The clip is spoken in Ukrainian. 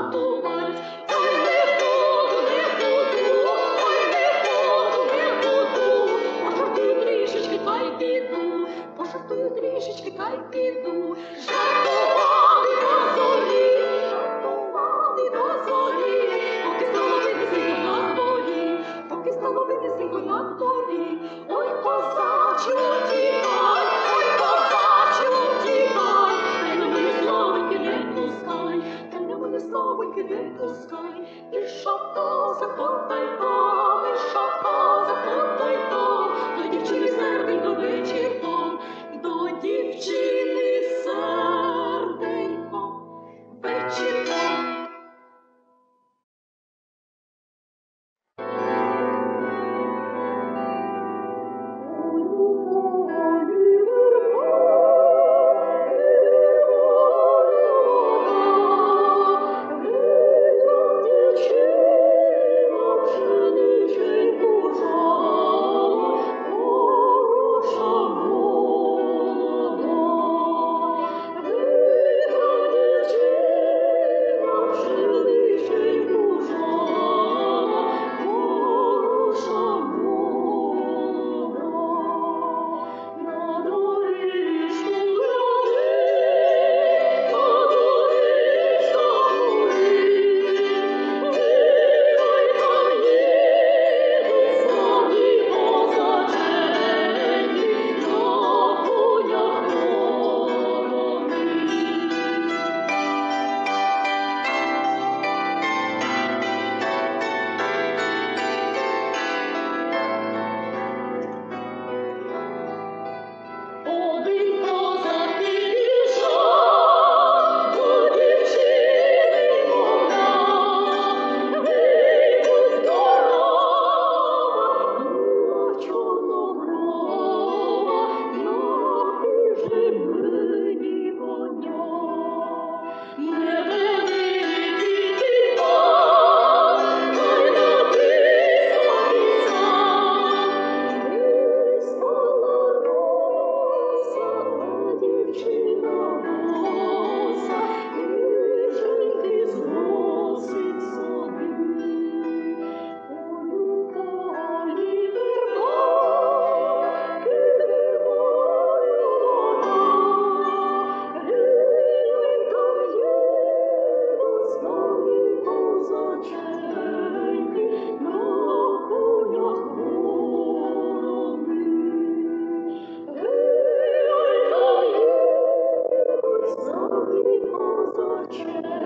жартувать. Ой, не буду, ой, не буду. Пожартую трішечки, та й піду, пожартую трішечки, та й піду. Жартувати до зорі, поки стало видно на дворі, поки стало видно на дворі. Ой, козаче, утікай, ой, козаче, утікай, та й на мене славеньки не пускай, та й на мене славеньки не пускай. І шапка закотайка, і шапка закотайка, до дівчини серденько вечірком, до дівчини серденько вечірком. Thank you.